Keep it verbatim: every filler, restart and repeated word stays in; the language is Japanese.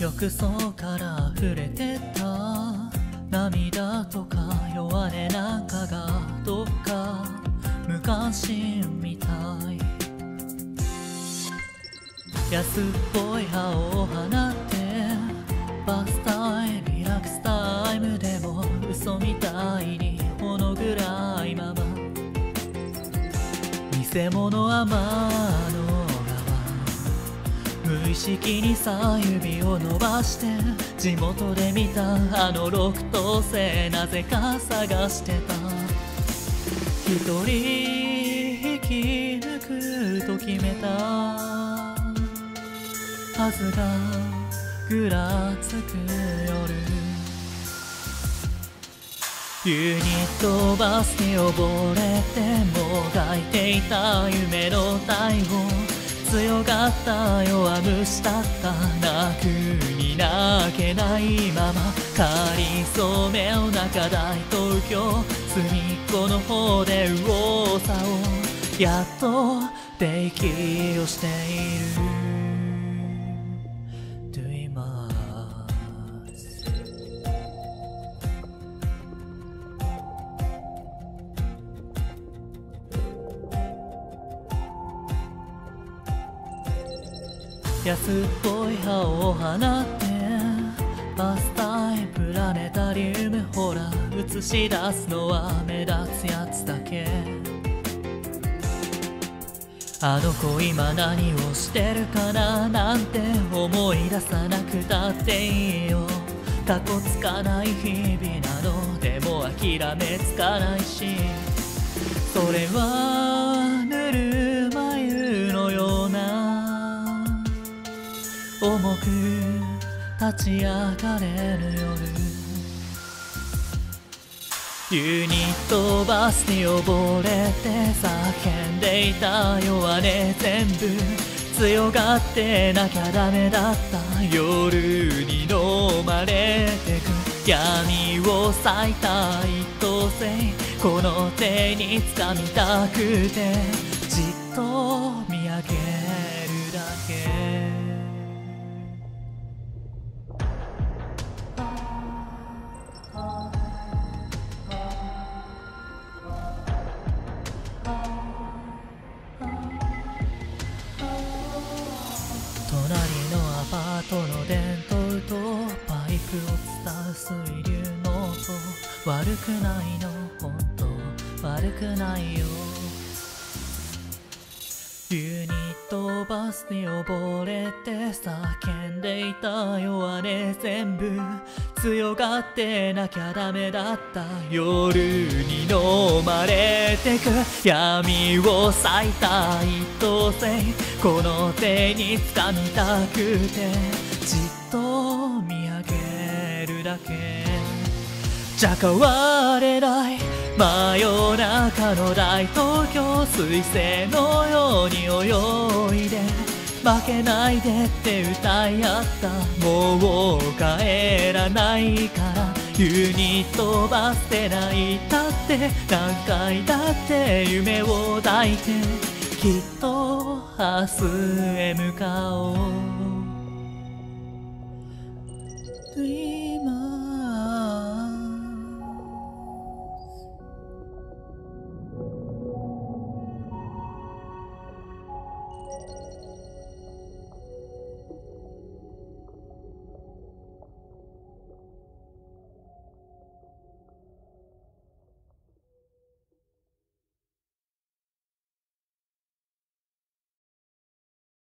浴槽から溢れてた涙とか弱音なんかがどっか無関心みたい。安っぽい歯を放ってバスタイムリラックスタイムでも嘘みたいにほのぐらいまま偽物は天の川無意識にさ指を伸ばして地元で見たあの六等星なぜか探してた。一人引き抜くと決めたはずがぐらつく夜、ユニットバスに溺れてもがいていた夢の体を強がった弱虫だった泣くに泣けないままかりそめの中大東京隅っこの方で右往左往やっと出来をしている。安っぽい歯を放ってバスタイプラネタリウムほら映し出すのは目立つやつだけ。あの子今何をしてるかななんて思い出さなくたっていいよ。かっこつかない日々なのでも諦めつかないし、それはぬるま湯のような重く立ち上がれる夜、ユニットバスに溺れて叫んでいた弱音全部強がってなきゃダメだった夜に飲まれてく闇を裂いた一等星この手に掴みたくてじっと見上げるだけ。隣のアパートの電灯とパイプを伝う水流の音悪くないの本当悪くないよ。ユニットバスに溺れて叫んでいた弱音全部強がってなきゃダメだった夜に飲まれてく闇を裂いた一等星この手に掴みたくてじっと見上げるだけじゃ変われない真夜中の大東京彗星のように泳いで負けないでって歌い合ったもう帰らないからユニットバスで泣いたって何回だって夢を抱いてきっと明日へ向かおう。